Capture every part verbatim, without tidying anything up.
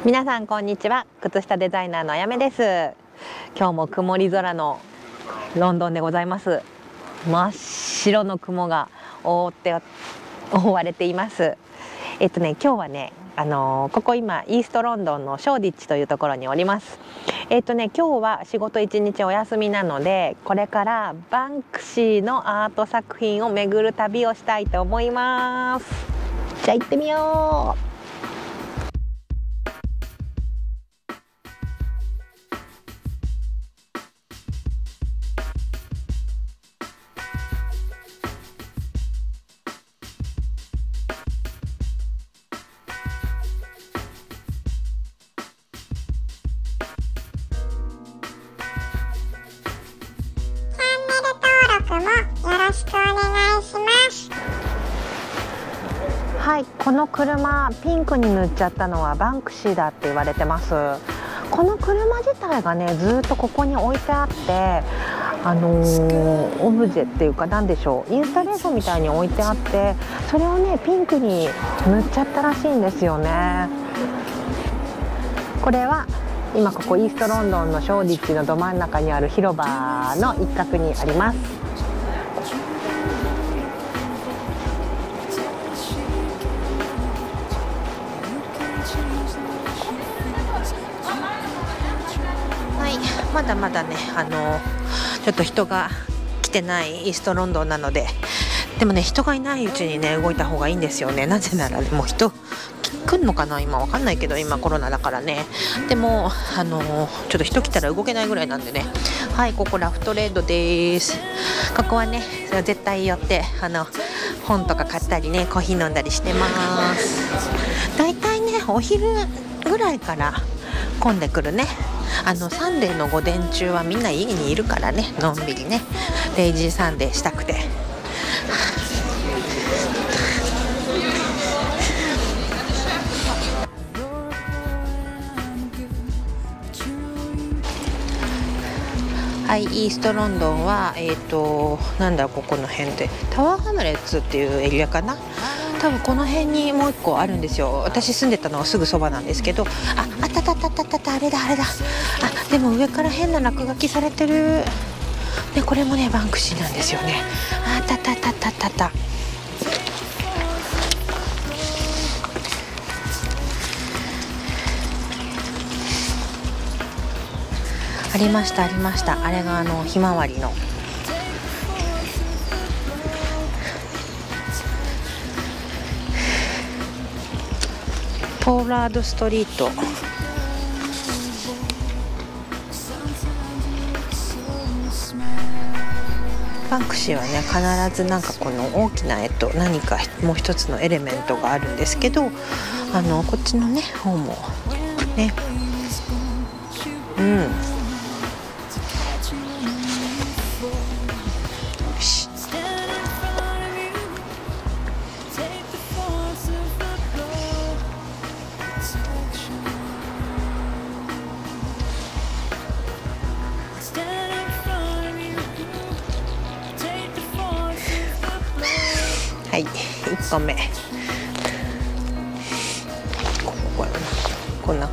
皆さんこんにちは。靴下デザイナーのあやめです。今日も曇り空のロンドンでございます。真っ白の雲が覆って覆われています。えっとね今日はねあのー、ここ今イーストロンドンのショーディッチというところにおります。えっとね今日は仕事一日お休みなので、これからバンクシーのアート作品を巡る旅をしたいと思います。じゃあ行ってみよう。 よろしくお願いします。 はい、この車ピンクに塗っちゃったのはバンクシーだって言われてます。この車自体がねずっとここに置いてあって、あのー、オブジェっていうか何でしょう、インスタレーションみたいに置いてあって、それをねピンクに塗っちゃったらしいんですよね。これは今ここイーストロンドンのショーディッチのど真ん中にある広場の一角にあります。まだまだねあのちょっと人が来てないイーストロンドンなので、でもね人がいないうちにね動いた方がいいんですよね。なぜなら、ね、もう人来んのかな、今わかんないけど、今コロナだからね。でもあのちょっと人来たら動けないぐらいなんでね。はい、ここラフトレードです。ここはね絶対寄ってあの本とか買ったりね、コーヒー飲んだりしてます。だいたいねお昼ぐらいから混んでくるね。あのサンデーの午前中はみんな家にいるからね、のんびりねレイジーサンデーしたくて。はい、イーストロンドンはえっとなんだここの辺でタワーハムレッツっていうエリアかな。多分この辺にもう一個あるんですよ。私住んでたのはすぐそばなんですけど、あ、あったあったあったあったあった、あれだあれだ。あ、でも上から変な落書きされてる。でこれもねバンクシーなんですよね。あったあったあったあったあったあった。ありましたありました。あれがあのひまわりの。ポーラードストリート。バンクシーはね必ずなんかこの大きな絵と何かもう一つのエレメントがあるんですけど、あのこっちのね方もね、うん。はい、いっこめこここんな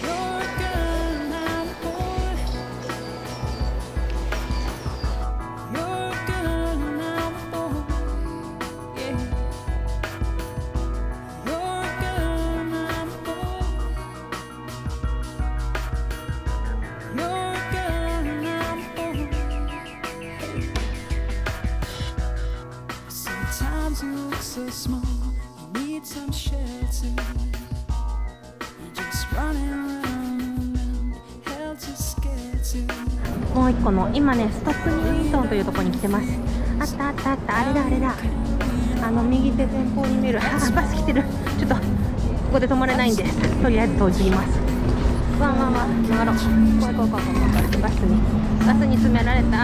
もう一個の今ねストップニュートンというところに来てます。あったあったあった、あれだあれだ。あの右手前方に見える、あバス来てる。ちょっとここで止まれないんでとりあえず通ります。わんわんわん曲がろう。怖い怖い怖い怖い怖い。バスにバスに詰められた。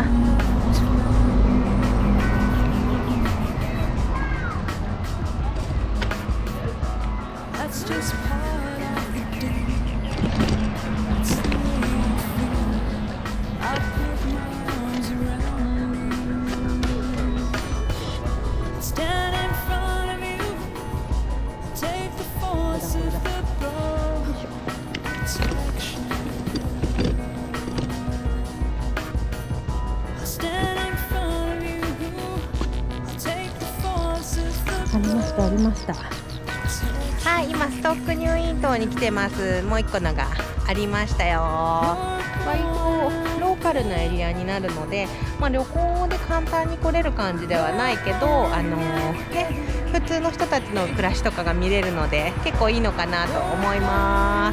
した。はい、今ストック入院棟に来てます。もう一個のがありましたよ。割とローカルなエリアになるので、まあ、旅行で簡単に来れる感じではないけど、あのーね、普通の人たちの暮らしとかが見れるので結構いいのかなと思います。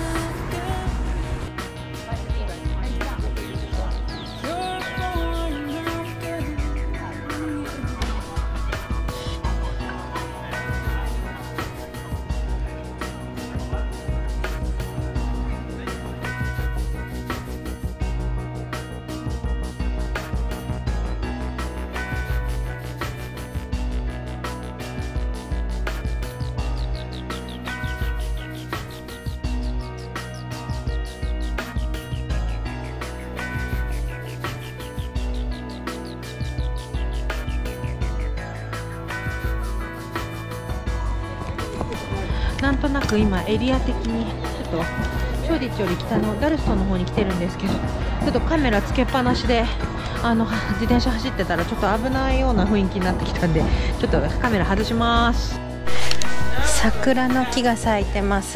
なんとなく今エリア的にちょっとショーディッチより北のダルストンの方に来てるんですけど、ちょっとカメラつけっぱなしであの自転車走ってたらちょっと危ないような雰囲気になってきたんで、ちょっとカメラ外します。桜の木が咲いてます。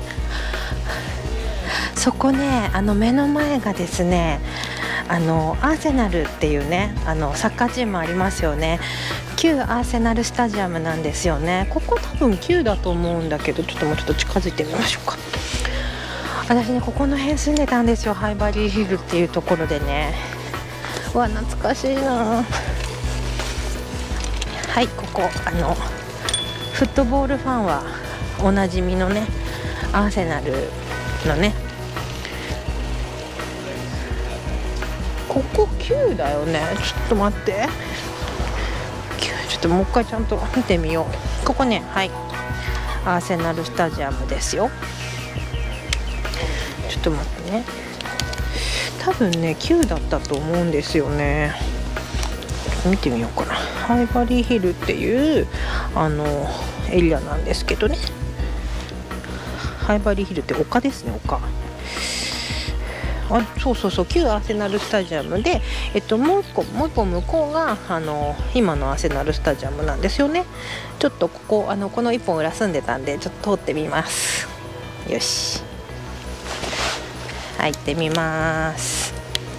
そこね、あの目の前がですね、あのアーセナルっていうね、あのサッカーチームありますよね。旧アーセナルスタジアムなんですよね。ここ多分旧だと思うんだけど、ちょっともうちょっと近づいてみましょうか。私ね、ここの辺住んでたんですよ。ハイバリーヒルっていうところでね。うわ、懐かしいな。はい、ここあのフットボールファンはおなじみのね、アーセナルのね、ここ旧だよね。ちょっと待って、ちょっともう一回ちゃんと見てみよう。ここね、はい、アーセナルスタジアムですよ。ちょっと待ってね、多分ね旧だったと思うんですよね。見てみようかな。ハイバリーヒルっていうあのエリアなんですけどね。ハイバリーヒルって丘ですね、丘。あ、そうそうそう、旧アーセナルスタジアムで、えっと、もう一個もう一個向こうがあの今のアーセナルスタジアムなんですよね。ちょっとここあのこの一本裏住んでたんでちょっと通ってみます。よし、入ってみます。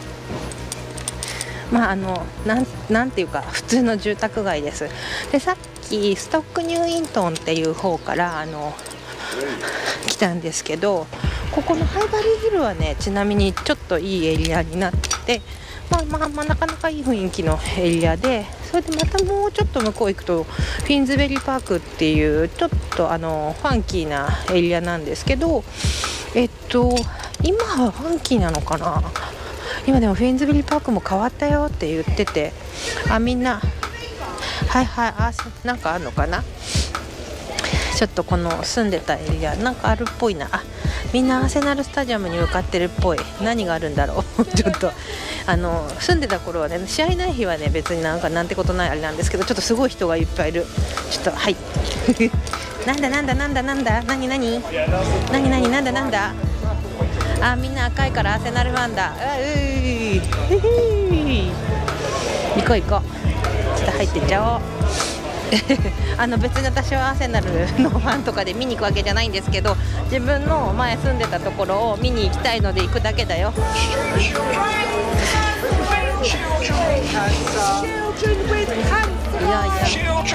まああのなんなんていうか普通の住宅街です。で、さっきストックニューイントンっていう方からあの来たんですけど、ここのハイバリーヒルはね、ちなみにちょっといいエリアになってて、まあまあまあなかなかいい雰囲気のエリアで、それでまたもうちょっと向こう行くとフィンズベリーパークっていうちょっとあのファンキーなエリアなんですけど、えっと今はファンキーなのかな。今でもフィンズベリーパークも変わったよって言ってて、あ、みんなはいはい、あ、なんかあるのかな。ちょっとこの住んでたエリアなんかあるっぽいな。あ、みんなアーセナルスタジアムに向かってるっぽい。何があるんだろうちょっとあの住んでた頃はね、試合ない日はね別になんかなんてことないあれなんですけど、ちょっとすごい人がいっぱいいる。ちょっとはいなんだなんだなんだなんだ何何何何なんだなんだ。あ、みんな赤いからアーセナルファンだ。あ、うー行こう行こう。ちょっと入ってっちゃおうあの別に私はアーセナルのファンとかで見に行くわけじゃないんですけど、自分の前住んでたところを見に行きたいので行くだけだよ。いやいや、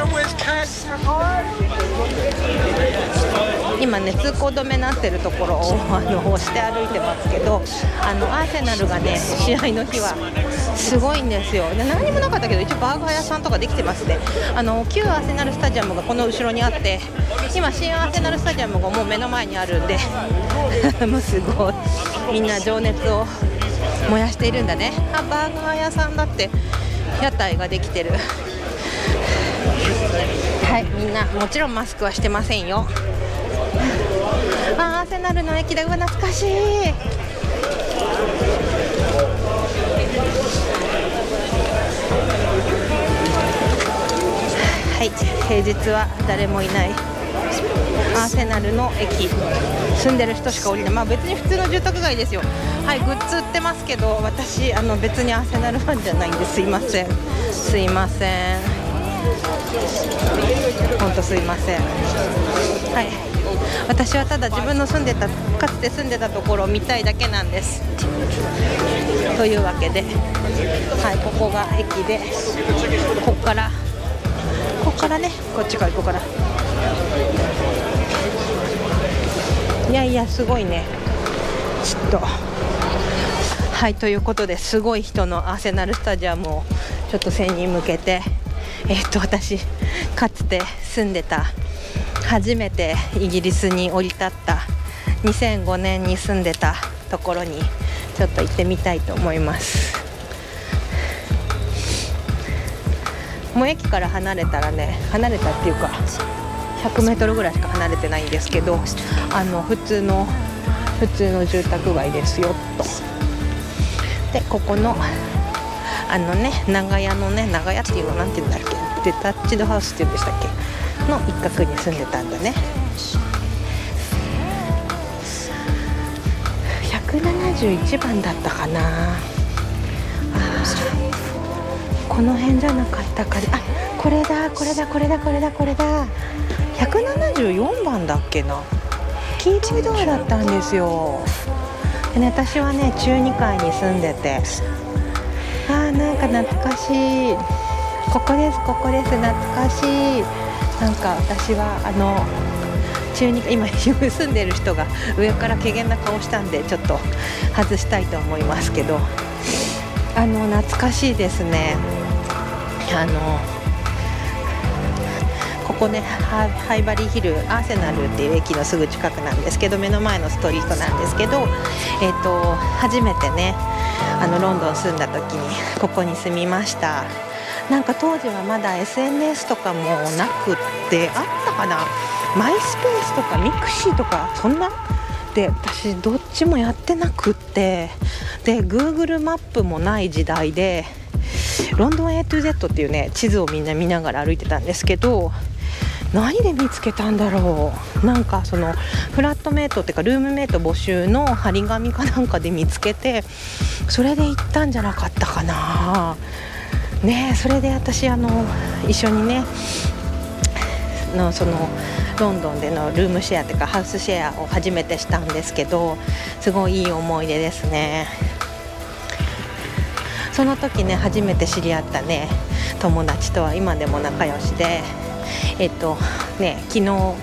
今ね通行止めになってるところをあの押して歩いてますけど、あのアーセナルがね試合の日はすごいんですよ。で、何にもなかったけど一応バーガー屋さんとかできてますね。あの旧アーセナルスタジアムがこの後ろにあって、今新アーセナルスタジアムがもう目の前にあるんでもうすごいみんな情熱を燃やしているんだね。あ、バーガー屋さんだって屋台ができてる。はい、みんなもちろんマスクはしてませんよ。あ、アーセナルの駅だ。うわ、懐かしい。はい、平日は誰もいないアーセナルの駅、住んでる人しか降りない。まあ別に普通の住宅街ですよ。はい、グッズ売ってますけど、私あの別にアーセナルファンじゃないんですいませんすいません。 本当すいません。はい、私はただ自分の住んでたかつて住んでたところを見たいだけなんです。というわけで、はい、ここが駅で、ここからここからね、こっちからここから、いやいやすごいね、ちょっとはい、ということですごい人のアーセナルスタジアムをちょっと背に向けて、えー、っと私かつて住んでた、初めてイギリスに降り立ったにせんごねんに住んでたところにちょっと行ってみたいと思います。もう駅から離れたらね、離れたっていうかひゃくメートルぐらいしか離れてないんですけど、あの普通の普通の住宅街ですよと。でここのあのね、長屋のね、長屋っていうのなんていうんだっけ、デタッチドハウスっていうんでしたっけの一角に住んでたんだね。ひゃくななじゅういちばんだったかな。あ、この辺じゃなかったか。あ、これだこれだこれだこれだこれだ、ひゃくななじゅうよんばんだっけな。黄色いドアだったんですよ。でね、私はね中にかいに住んでて、あーなんか懐かしい、ここですここです、懐かしい。なんか私はあの中にかい、今住んでる人が上から怪げな顔したんでちょっと外したいと思いますけど、あの懐かしいですね。あのここね、ハイバリーヒルアーセナルっていう駅のすぐ近くなんですけど、目の前のストリートなんですけど、えーと、初めてねあのロンドン住んだ時にここに住みました。なんか当時はまだ エスエヌエス とかもなくって、あったかな、マイスペースとかミクシーとかそんなで、私どっちもやってなくって、で Google マップもない時代で、ロンドン エートゥーゼット っていうね地図をみんな見ながら歩いてたんですけど、何で見つけたんだろう。なんかそのフラットメイトっていうかルームメイト募集の張り紙かなんかで見つけて、それで行ったんじゃなかったかなね。それで私あの一緒にねのそのロンドンでのルームシェアというかハウスシェアを初めてしたんですけど、すごいいい思い出ですね。その時ね初めて知り合ったね友達とは今でも仲良しで、えっとね昨日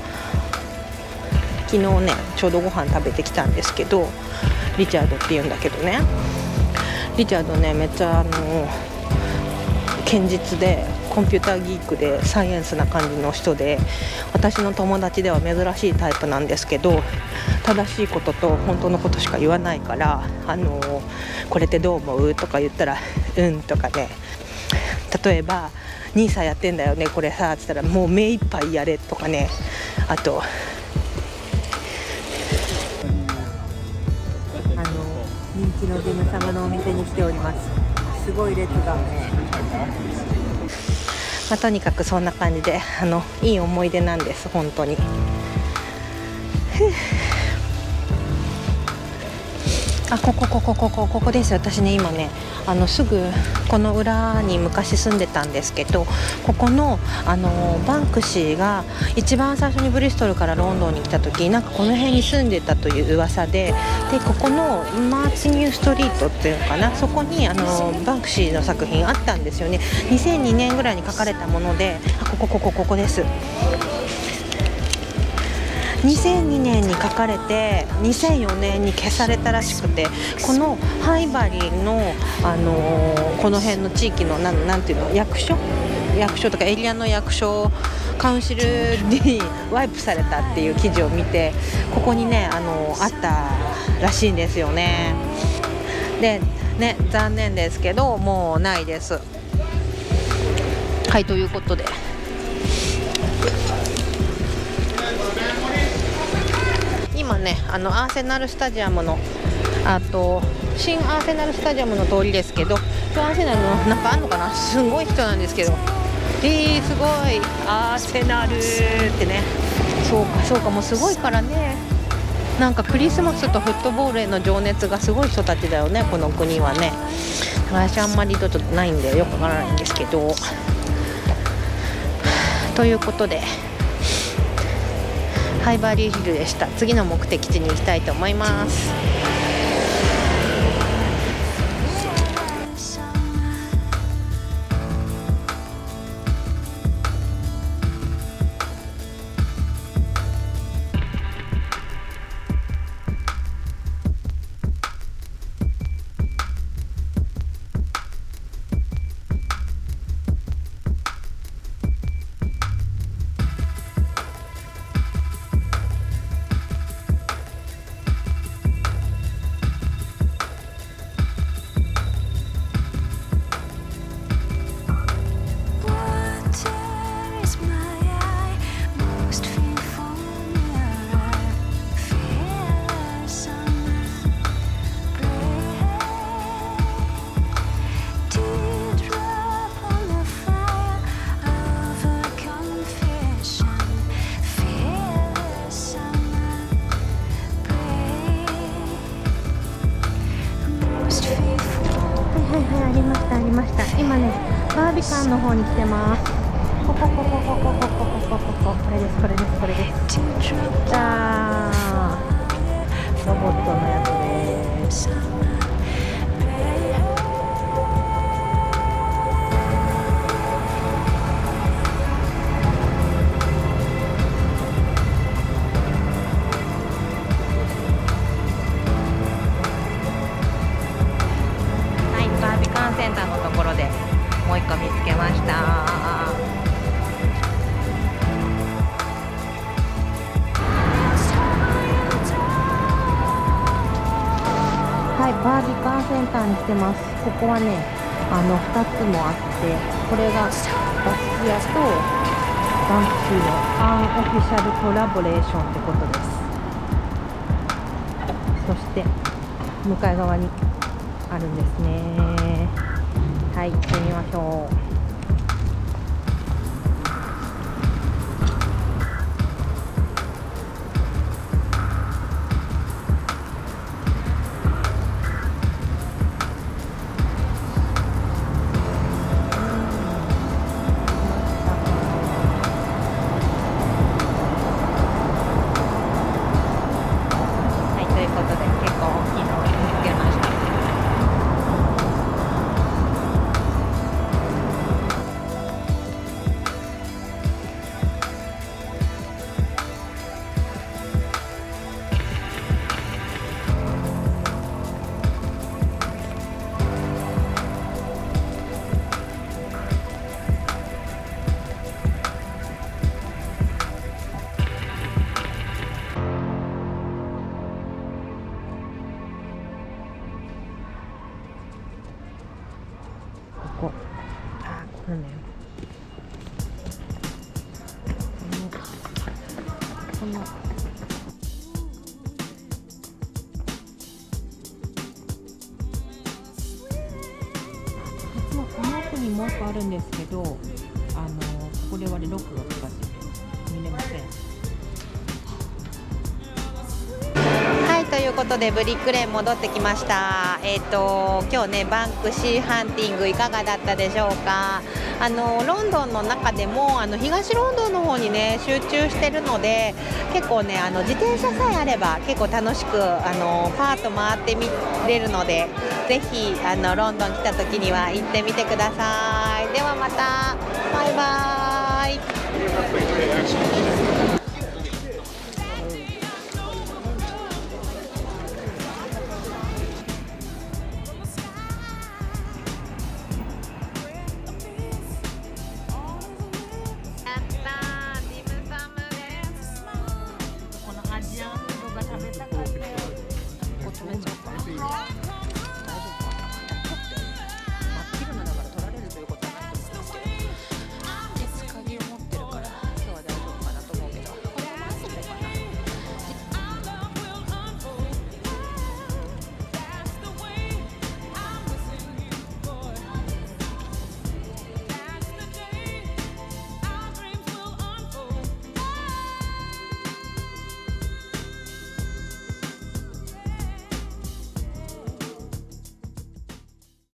昨日ねちょうどご飯食べてきたんですけど、リチャードっていうんだけどね、リチャードねめっちゃあの堅実でコンピューターギークでサイエンスな感じの人で、私の友達では珍しいタイプなんですけど、正しいことと本当のことしか言わないから、あのこれってどう思うとか言ったらうんとかね、例えばニーサやってんだよねこれさって言ったらもう目いっぱいやれとかね、あとあの人気のジム様のお店に来ております。すごい列が、まあ、とにかくそんな感じであのいい思い出なんです本当に。あ、ここここここここです。私ね今ねあのすぐこの裏に昔住んでたんですけど、ここのあのバンクシーが一番最初にブリストルからロンドンに来た時、なんかこの辺に住んでたという噂で、でここのマーチニューストリートっていうのかな、そこにあのバンクシーの作品あったんですよね。にせんにねんぐらいに描かれたもので、あ、ここここここです。にせんにねんに書かれてにせんよねんに消されたらしくて、このハイバリーの、あのー、この辺の地域のな ん, なんていうの役所役所とかエリアの役所カウンシルにワイプされたっていう記事を見て、ここにね、あのー、あったらしいんですよね。でね、残念ですけどもうないです。はい、ということで今ねあのアーセナルスタジアムのあと新アーセナルスタジアムの通りですけど、アーセナルのなんかあんのかな、すごい人なんですけど、えー、すごいアーセナルってね、そうかそうか、もうすごいからね、なんかクリスマスとフットボールへの情熱がすごい人たちだよね、この国はね。私あんまりちょっとないんでよくわからないんですけど、 ということでハイバリーヒルでした。次の目的地に行きたいと思います。今ね、バービカンの方に来てます。こここここここここここここれですこれですこれです。じゃあロボットのやつです。はい、バービカンセンターのところでもう一個見つけました。はい、バービカンセンターに来てます。ここはね、あのふたつもあって、これがバスキアとバンクシーのアンオフィシャルコラボレーションってことです。そして向かい側にあるんですね。はい、行ってみましょう。ここ、あ、これね。この、この。実はこの奥にもう一個あるんですけど、あのこれはねロックがかかってて見れません。ということでブリックレーン戻ってきました。えっと今日ねバンクシーハンティングいかがだったでしょうか。あのロンドンの中でもあの東ロンドンの方にね集中してるので、結構ねあの自転車さえあれば結構楽しくあのパーッと回ってみれるので、ぜひあのロンドン来た時には行ってみてください。ではまた、バイバーイ。